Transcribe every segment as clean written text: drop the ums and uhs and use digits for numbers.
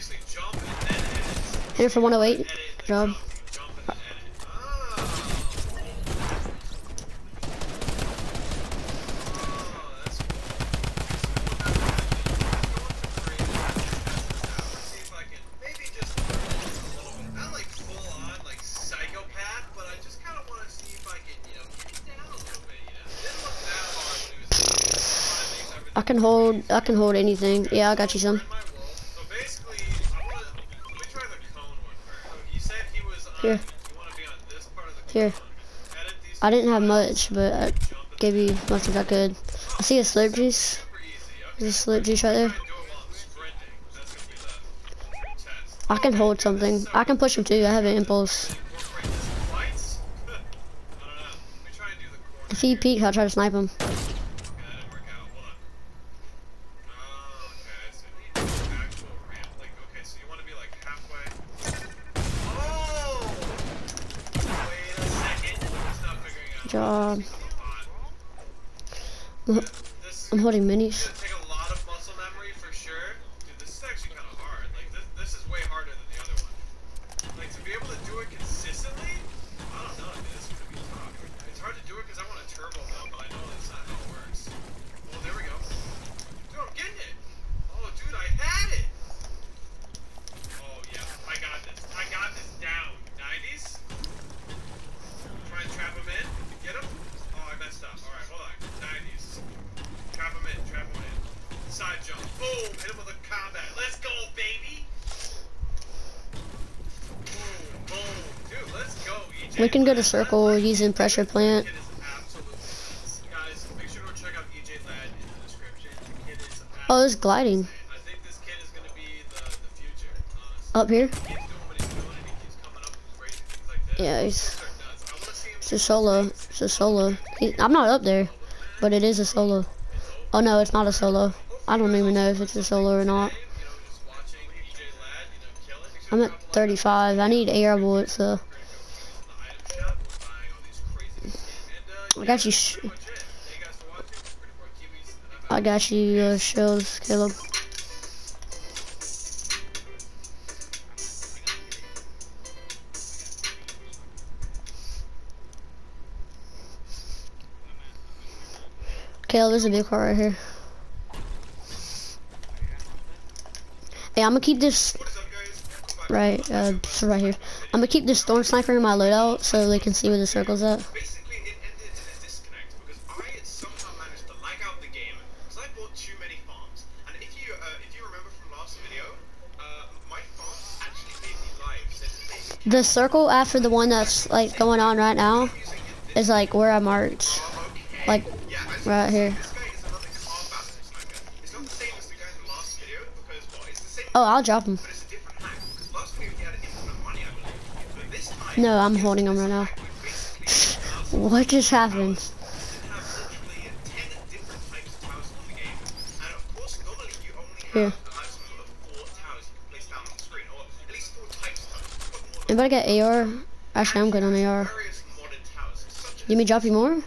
Hit it for 108. Job. I can hold anything. Yeah, I got you some. Here. Here. I didn't have much, but I gave you as much as I could. I see a slurp juice. There's a slurp juice right there. I can hold something. I can push him too. I have an impulse. If he peeks, I'll try to snipe him. Good job. I'm holding minis. We can go to circle using pressure plant. Oh, there's gliding. Up here? Yeah, it's a solo. It's a solo. I'm not up there, but it is a solo. Oh no, it's not a solo. I don't even know if it's a solo or not. I'm at 35. I need AR bullets, so. I got you. I got you shells, Caleb. Caleb, there's a big car right here. Hey, I'm gonna keep this right here. I'm gonna keep this storm sniper in my loadout so they can see where the circle's at. The circle after the one that's like going on right now is like where I marked, like right here. Oh, I'll drop him. No, I'm holding him right now. What just happened? Here. Anybody got AR? Actually, I'm good on AR. Let me drop you more?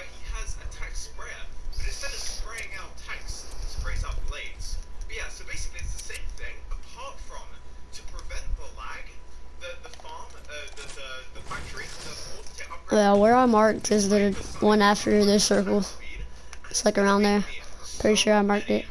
Yeah, where I marked is the one after this circle. It's like around there. Pretty sure I marked it.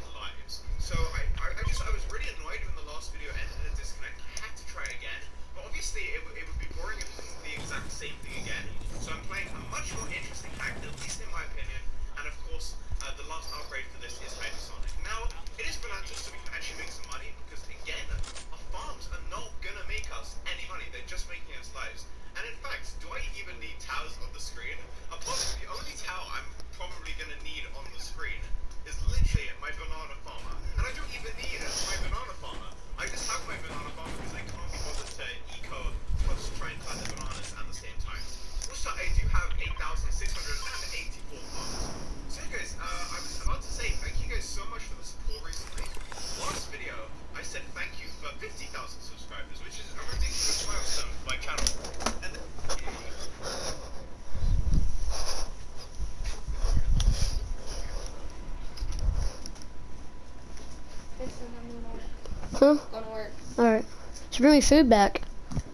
Huh? Going to work. Alright. Just bring me food back.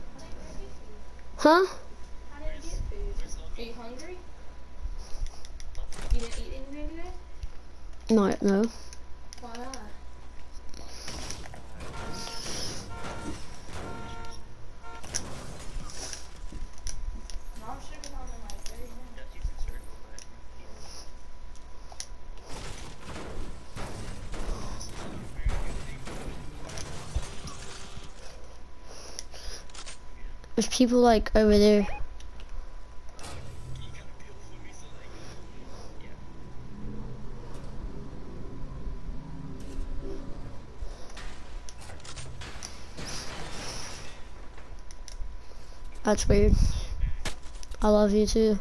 Huh? How did you get food? Are you hungry? You didn't eat anything today? No. Why not? Mom should have been on in like 30 minutes. There's people like over there. That's weird. I love you too.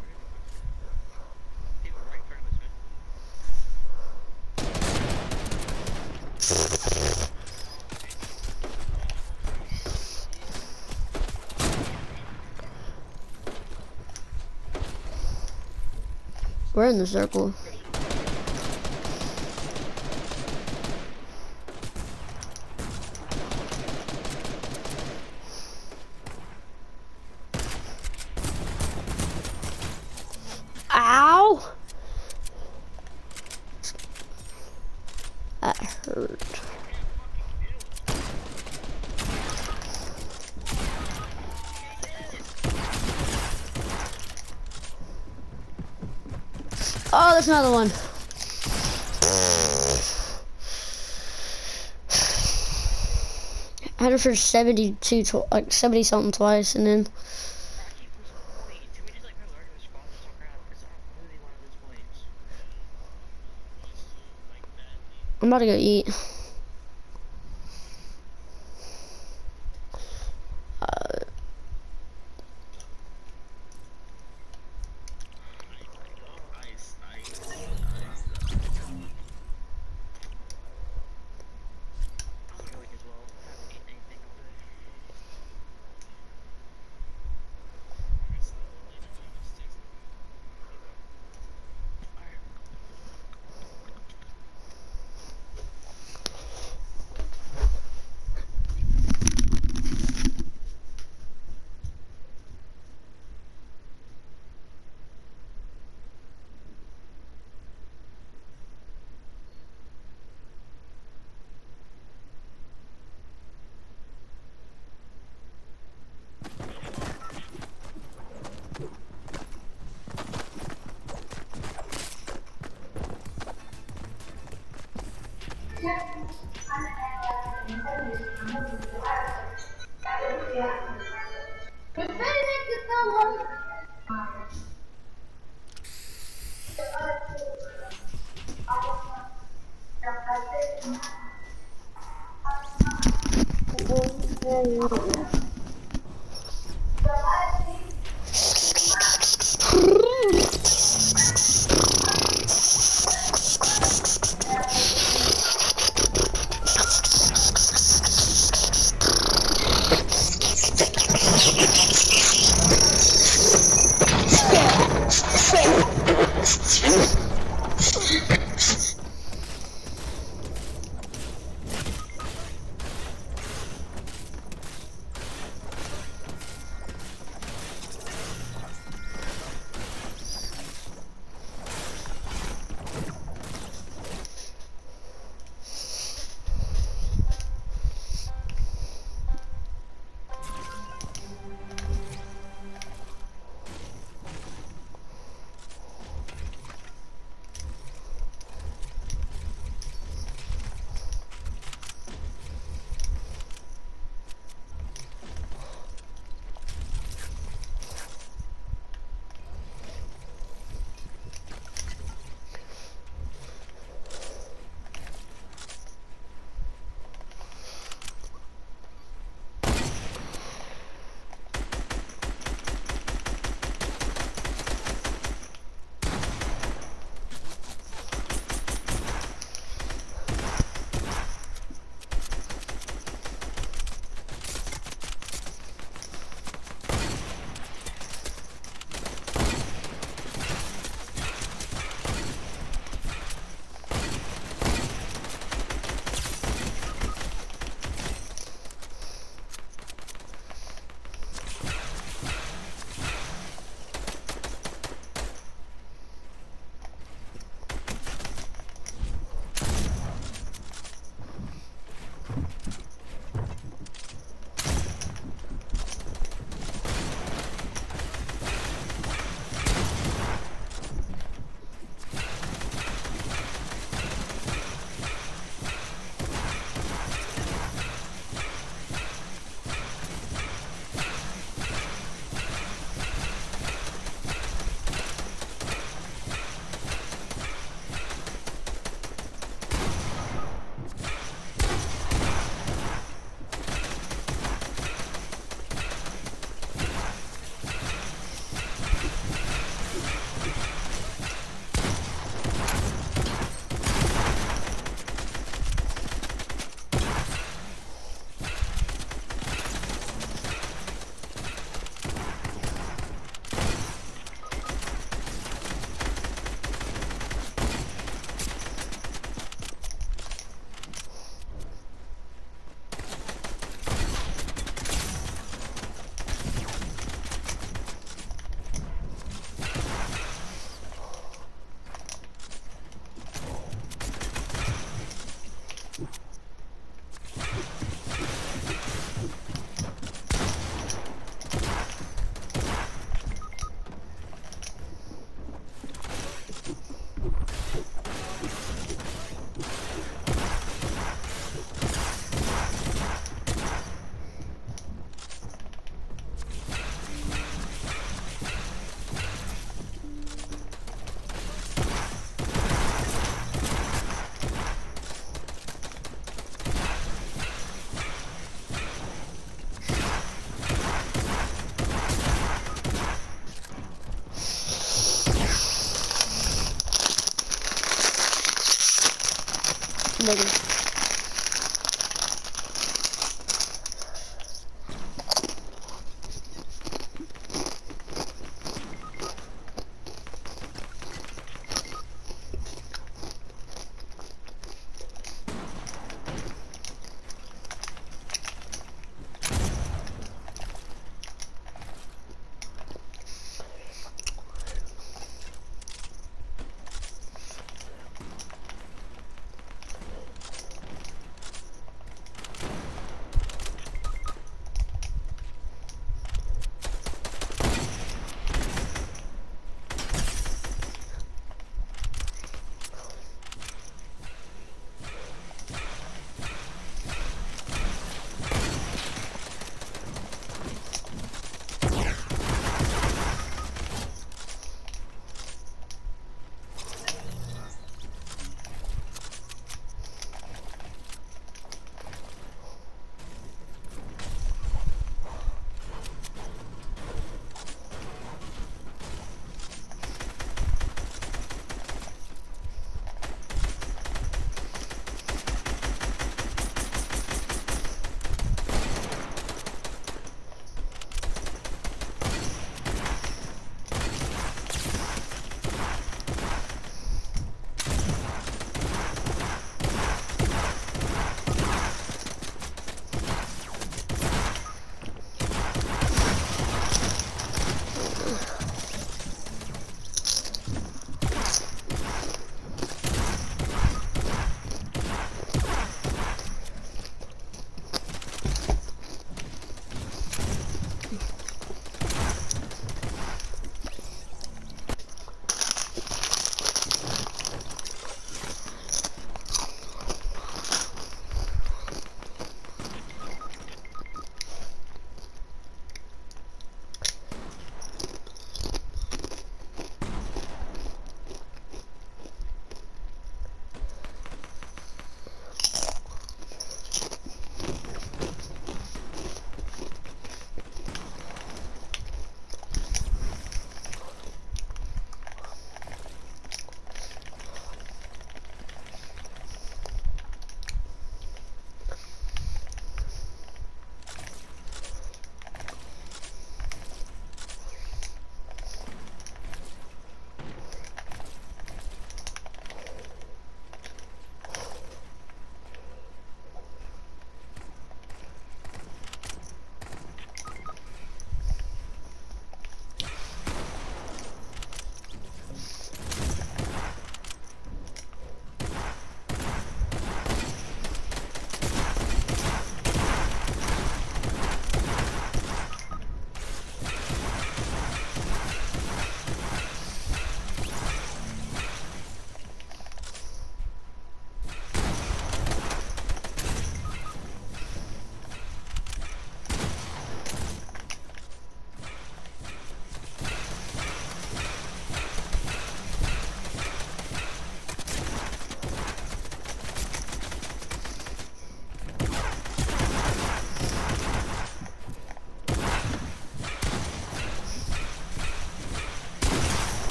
We're in the circle. Ow! That hurt. Oh, there's another one. I had it for 72, like 70 something twice, and then. I'm about to go eat. bigger.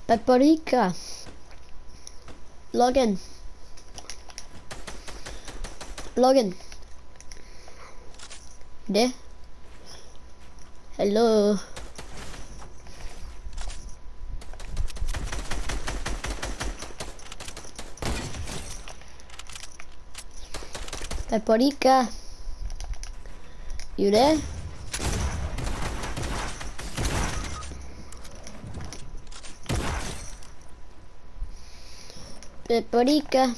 Paprika. Login. Login. There. Hello. Paprika. You there? Paprika.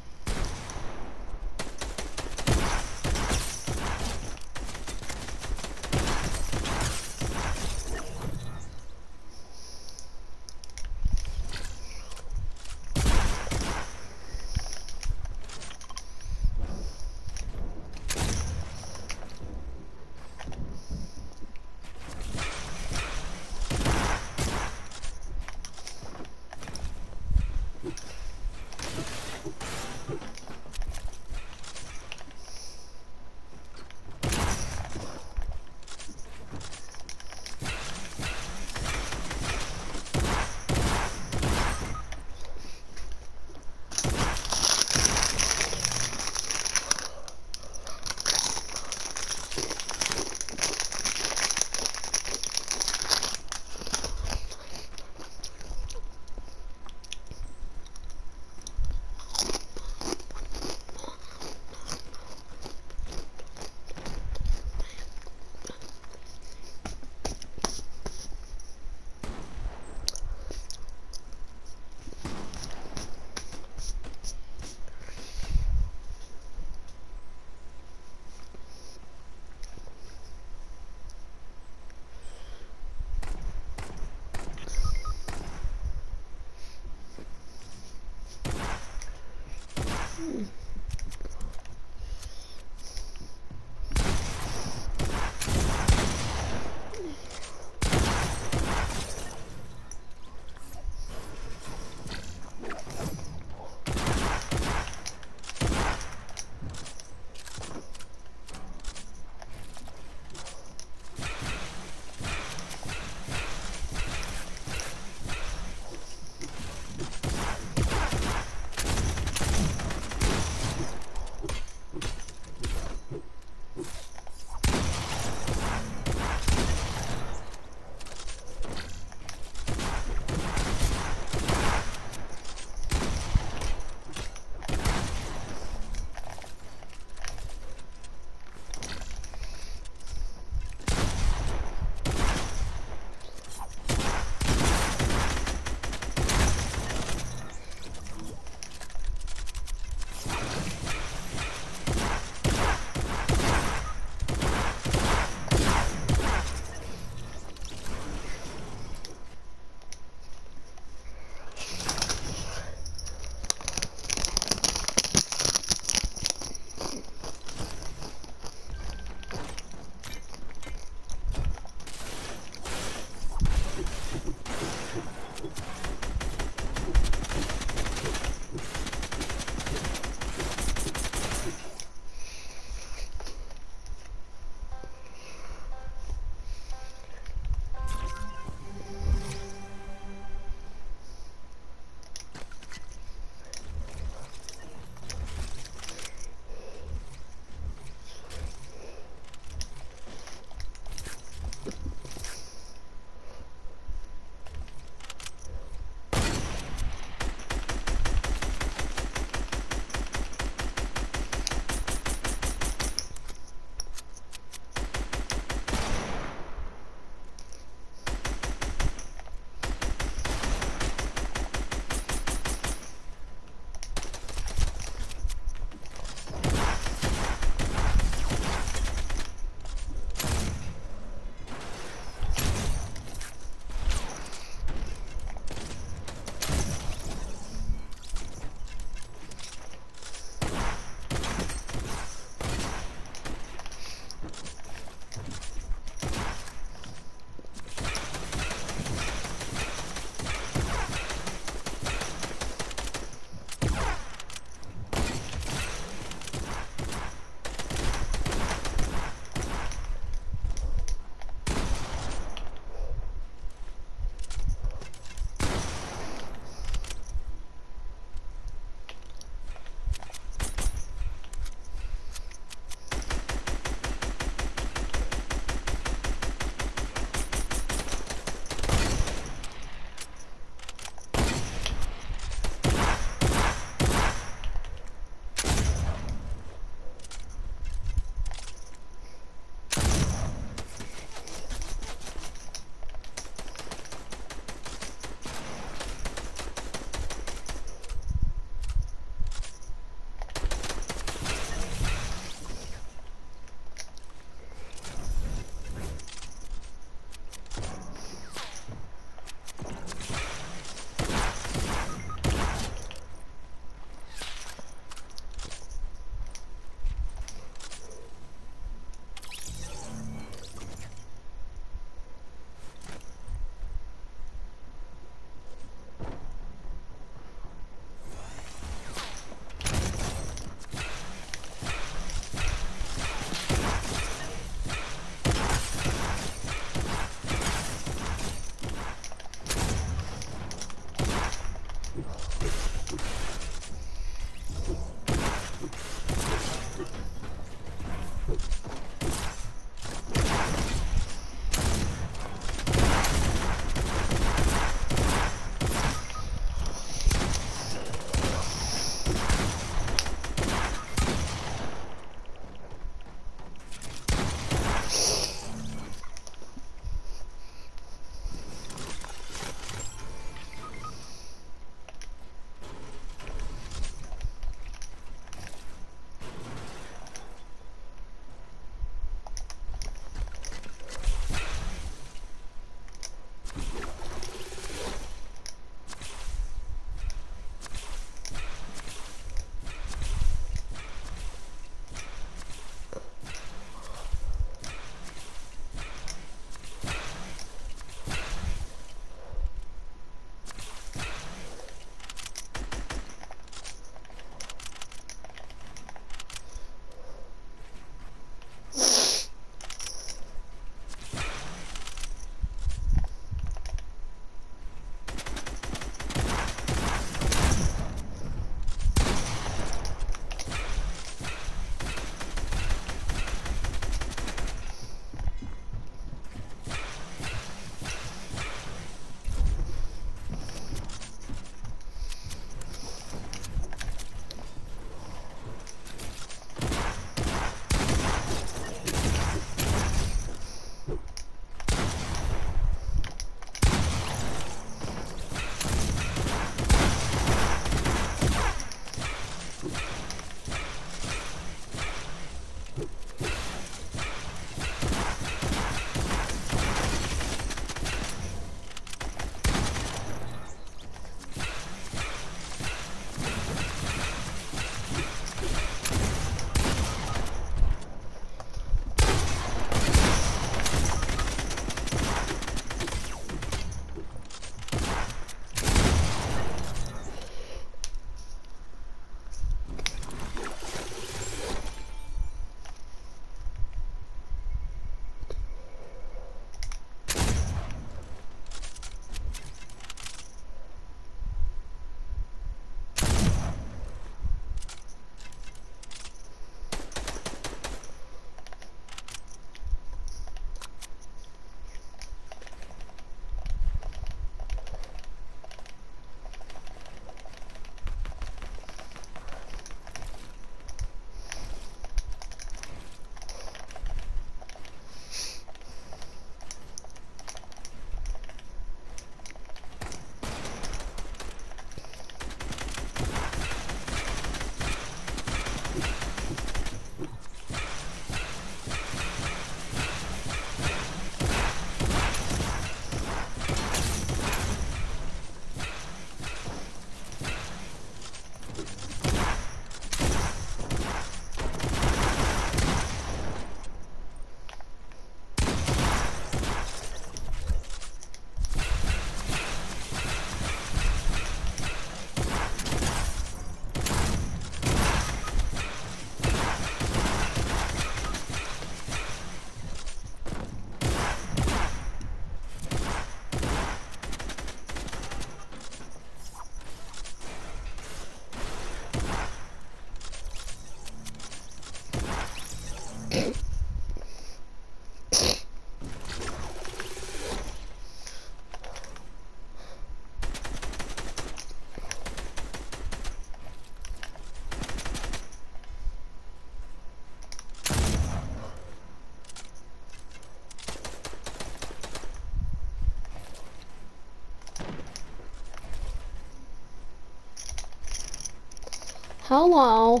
Hello.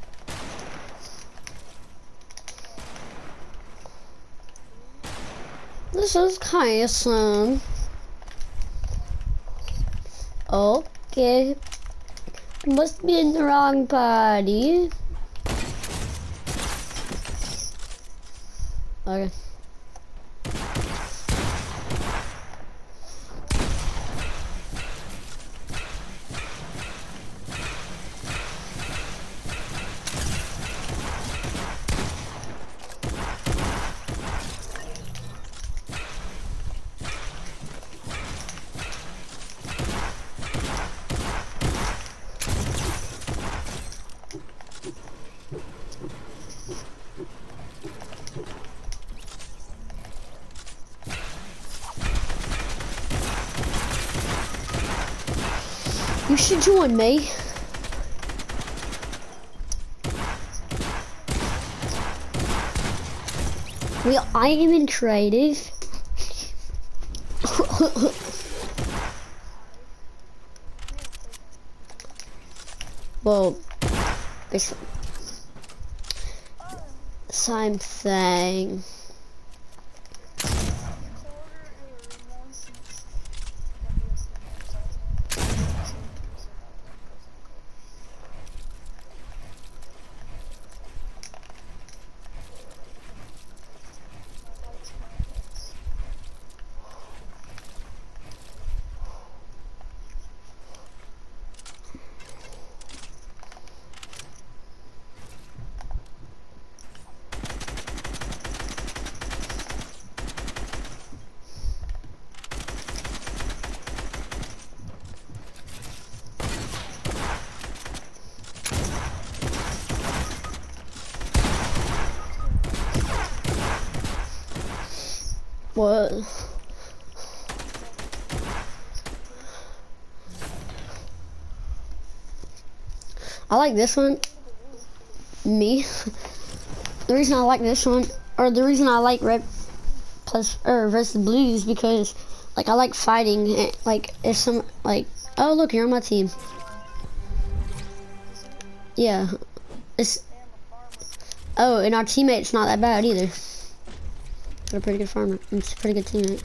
This is Kyson. Okay. Must be in the wrong party. Okay. You should join me. I am in creative. Well, it's same thing. What? I like this one. Me. The reason I like this one, or the reason I like red plus or versus blue is because, like, I like fighting. Like, if some oh look, you're on my team. Yeah. Oh, and our teammate's not that bad either. They're a pretty good farmer. It's a pretty good teammate.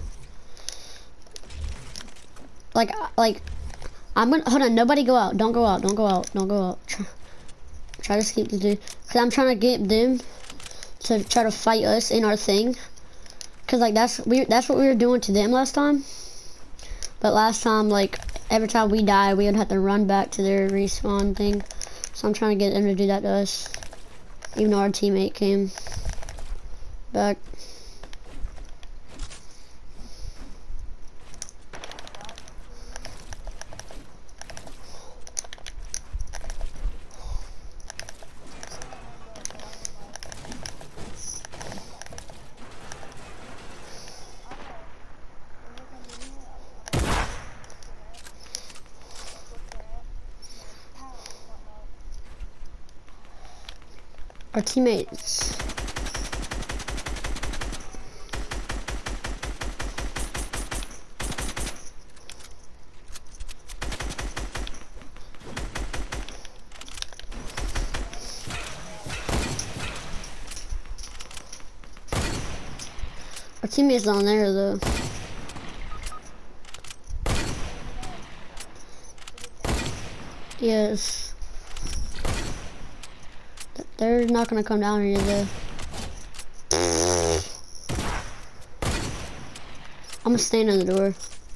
Like, I'm gonna, hold on, nobody go out. Don't go out, don't go out, don't go out. Try to escape the dude. Cause I'm trying to get them to try to fight us in our thing. Cause like, that's what we were doing to them last time. But last time, like, every time we died, we would have to run back to their respawn thing. So I'm trying to get them to do that to us. Even though our teammate came back. Our teammates. Our teammates down there though. Yes. They're not gonna come down here though. I'm gonna stand in the door.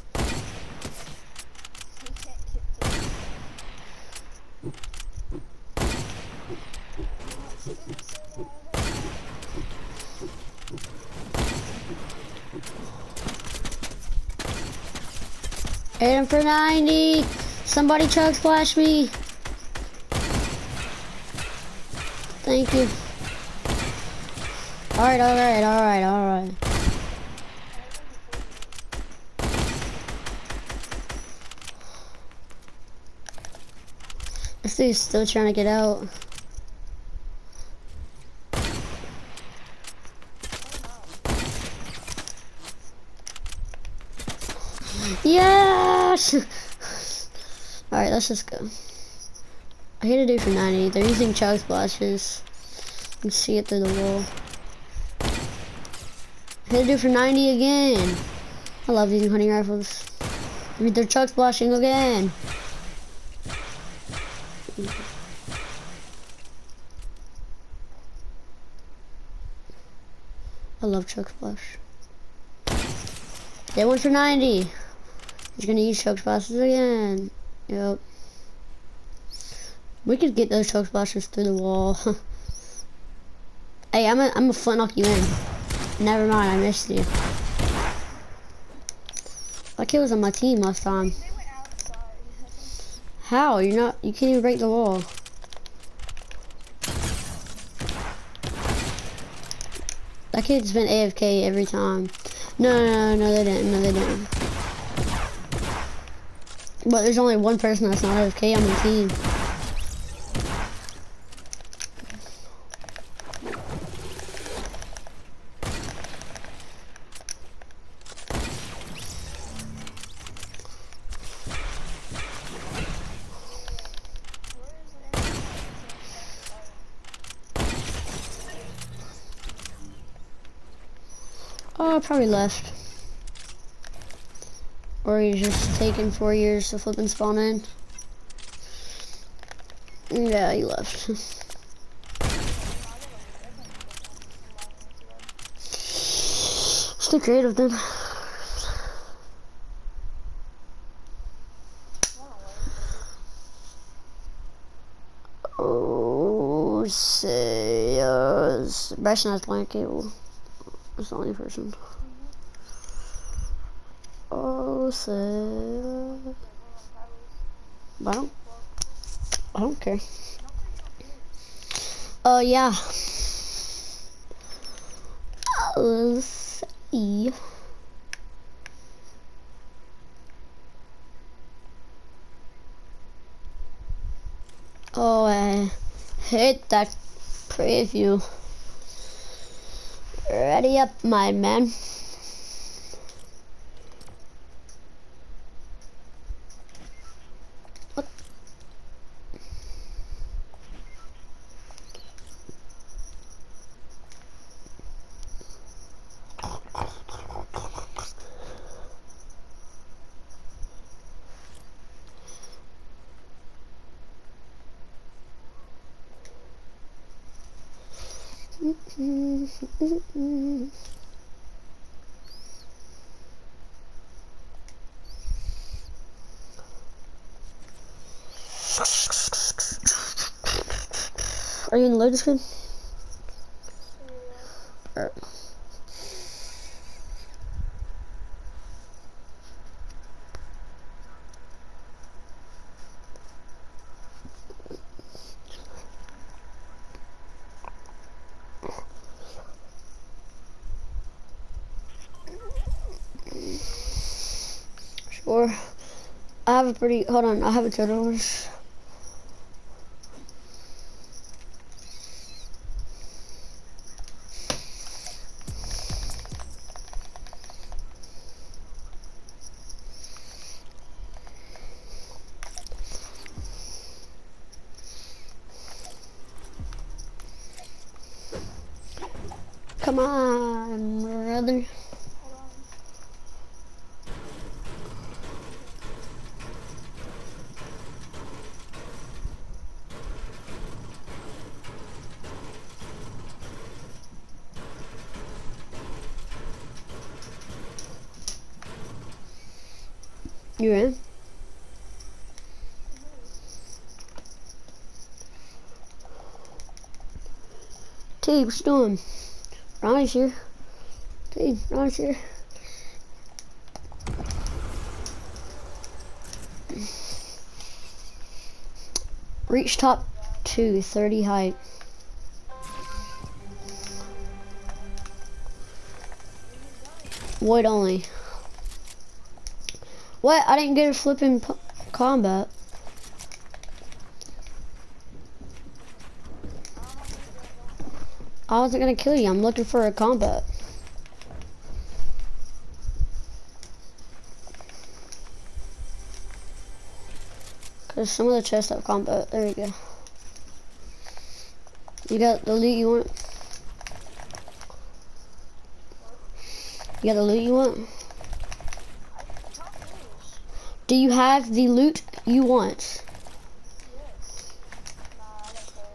Hit him for 90. Somebody chug splash me. Thank you. Alright, alright, alright, alright. This dude's still trying to get out. Yes! Alright, let's just go. I hit a dude for 90. They're using chug splashes. You can see it through the wall. Hit a dude for 90 again. I love using hunting rifles. They're chug splashing again. I love chug splash. They went for 90. He's gonna use chug splashes again. Yep. We could get those chug splashes through the wall. Hey, I'm a foot knock you in. Never mind, I missed you. That kid was on my team last time. They went outside. How? You can't even break the wall. That kid's been AFK every time. No, they didn't. No, they didn't. But there's only one person that's not AFK on my team. Oh, probably left. Or he's just taking 4 years to flip and spawn in. Yeah, he left. Stay creative then. Oh, say, Bryson has blank cable. That's the only person. Oh, say, but I don't care. Oh, yeah. Let's see. Oh, I hate that preview. Ready up, my man. What? Are you in the loading screen? Yeah. Sure. I have a pretty, hold on, I have a total. Come on, brother. You in? T, what you doing? Ronnie's here. T, Ronnie's here. Reach top 2, 30 height. Void only. What? I didn't get a flipping combat. I wasn't gonna kill you. I'm looking for a combat. Cause some of the chests have combat. There we go. You got the loot you want? You got the loot you want? Top news. Do you have the loot you want? Yes. Nah, I don't care.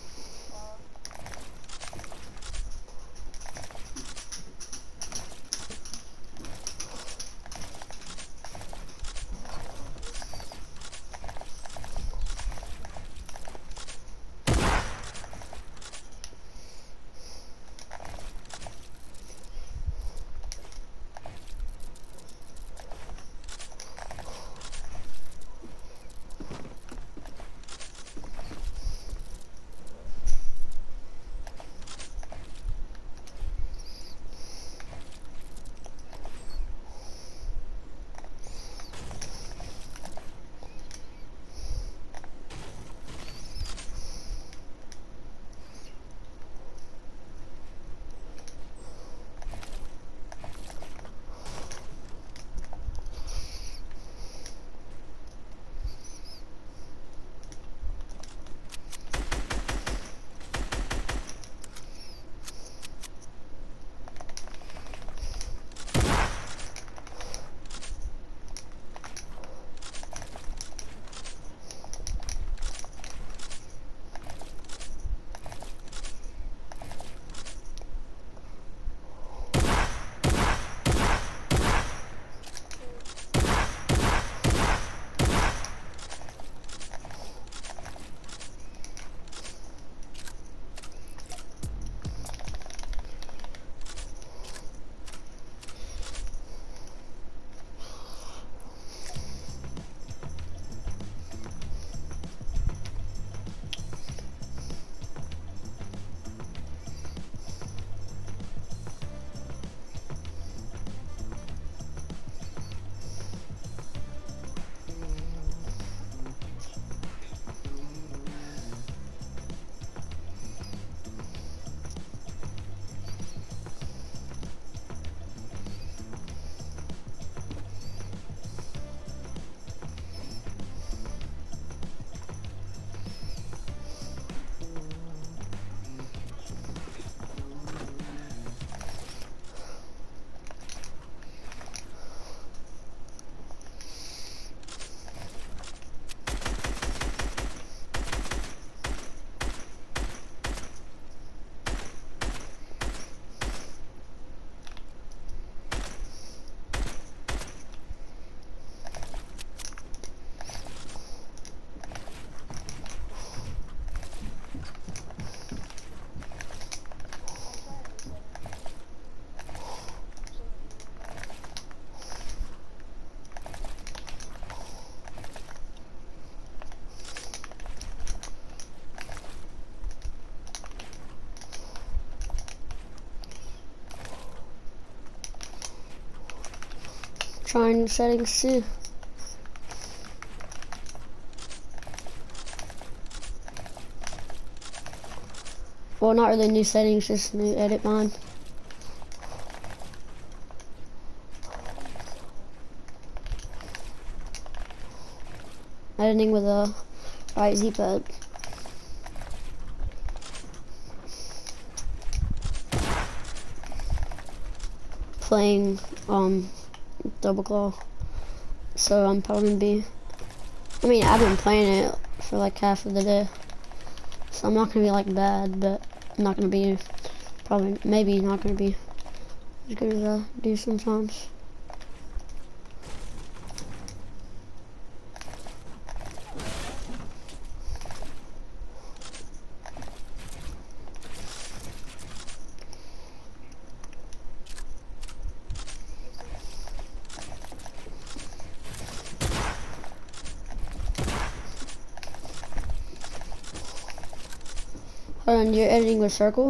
Trying settings too. Well, not really new settings, just new edit mode. Editing with a right Z-pad. Playing double claw. So I'm probably gonna be, I mean, I've been playing it for like half of the day. So I'm not gonna be like bad, but I'm not gonna be, probably, maybe not gonna be as good as I do sometimes. Hold on, you're editing with circle?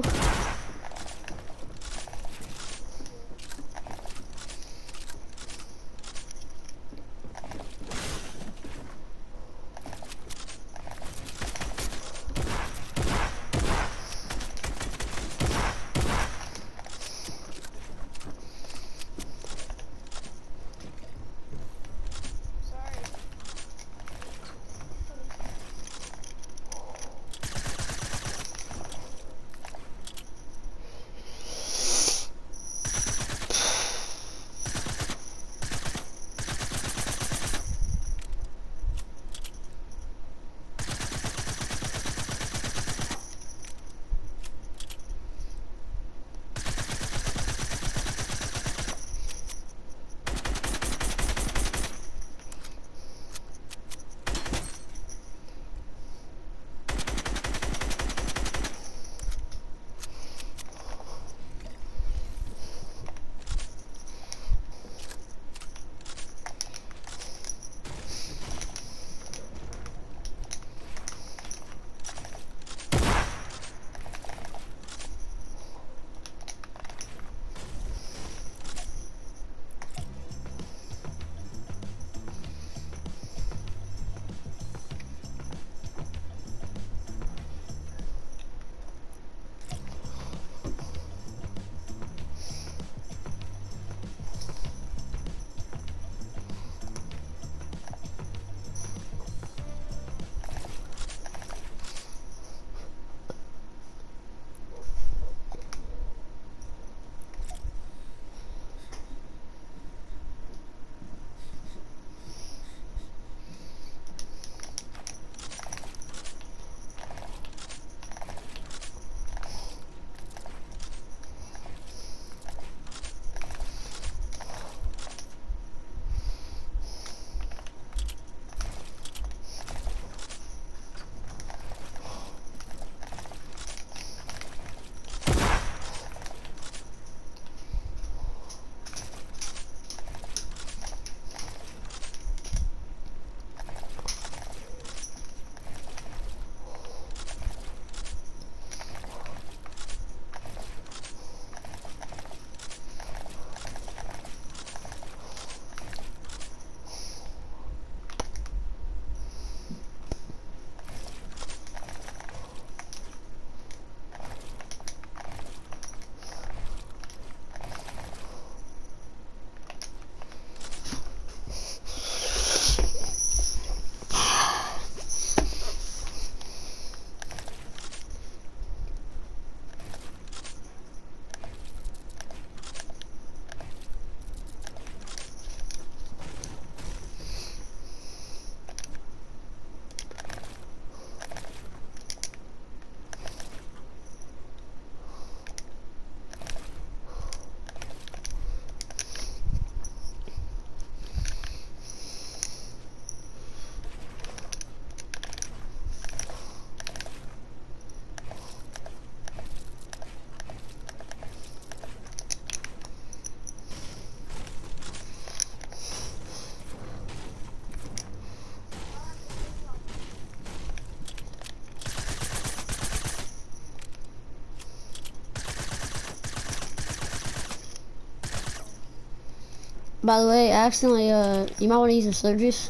By the way, accidentally, you might want to use the slurp juice.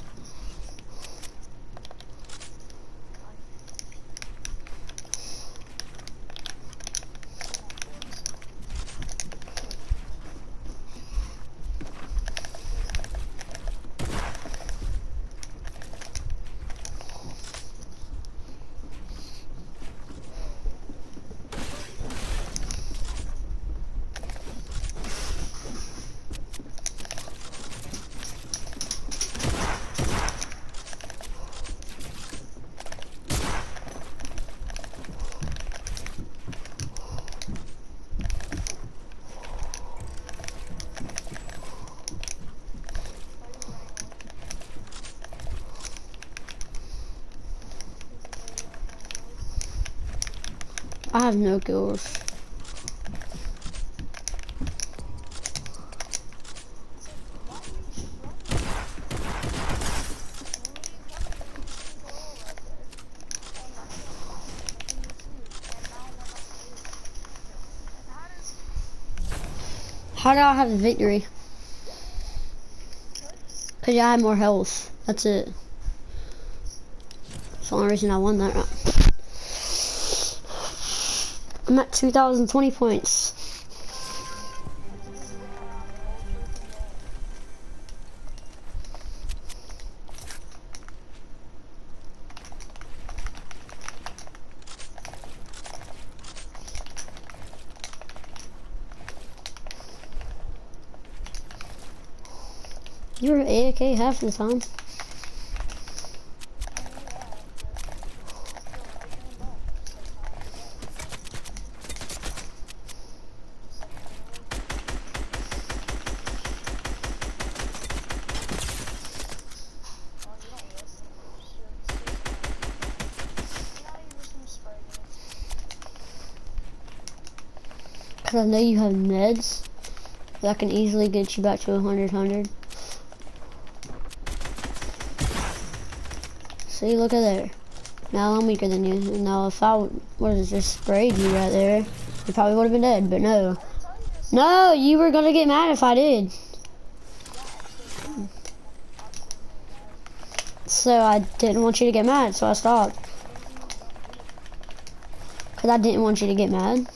I have no kills. How did I have the victory? Cause I had more health. That's it. That's the only reason I won that round. I'm at 2,020 points. You were AFK half the time. Cause I know you have meds that can easily get you back to 100. See, look at there. Now I'm weaker than you. Now if I would have just sprayed you right there, you probably would have been dead, but no. No, you were gonna get mad if I did. So I didn't want you to get mad, so I stopped. Cause I didn't want you to get mad.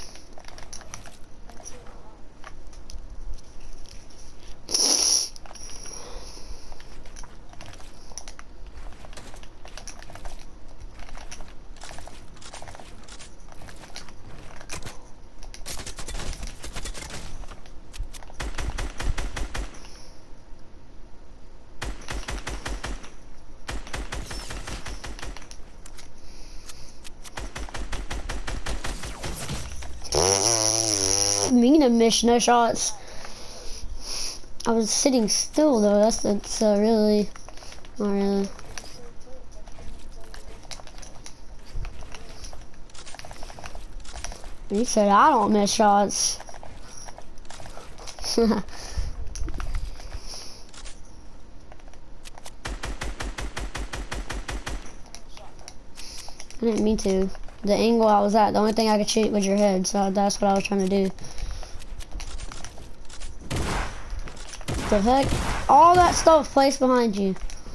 Mean to miss no shots. I was sitting still though. That's really not really. You said I don't miss shots. I didn't mean to. The angle I was at, the only thing I could shoot was your head, so that's what I was trying to do. The heck? All that stuff placed behind you.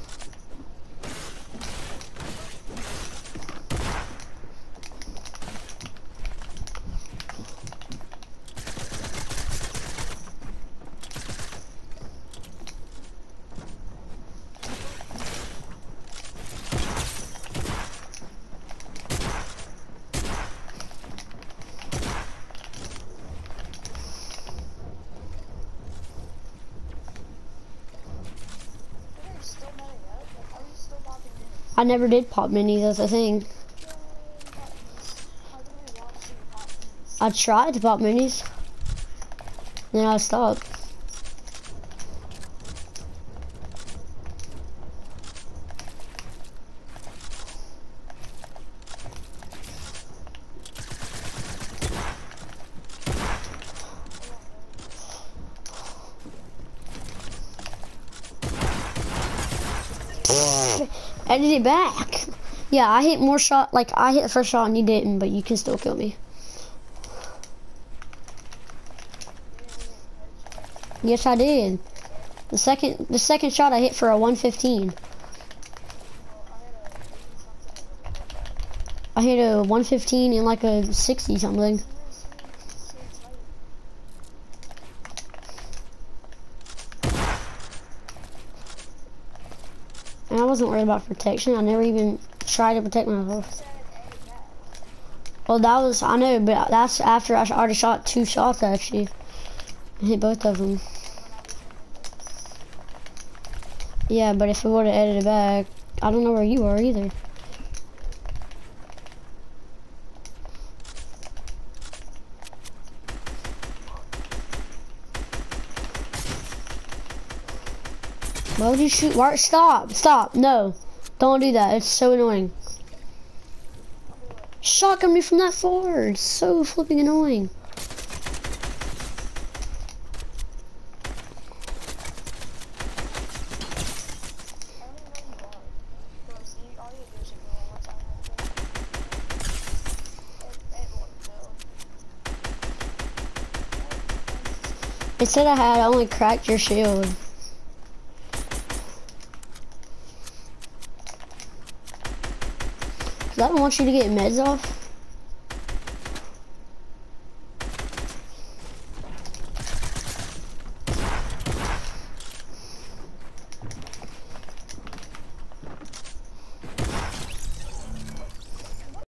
I never did pop minis, that's the thing. I tried to pop minis, then I stopped. I did it back. Yeah, I hit more shot, like I hit the first shot and you didn't, but you can still kill me. Yes, I did. The second shot I hit for a 115. Well, I hit a 115 and like a 60 something. And I wasn't worried about protection. I never even tried to protect myself. Well, that was, I know, but that's after I already shot 2 shots actually. I hit both of them. Yeah, but if it would have edited back, I don't know where you are either. Why would you shoot? Why? Stop, no. Don't do that, it's so annoying. Shotgun me from that far, it's so flipping annoying. It said I had only cracked your shield. Cause I don't want you to get meds off.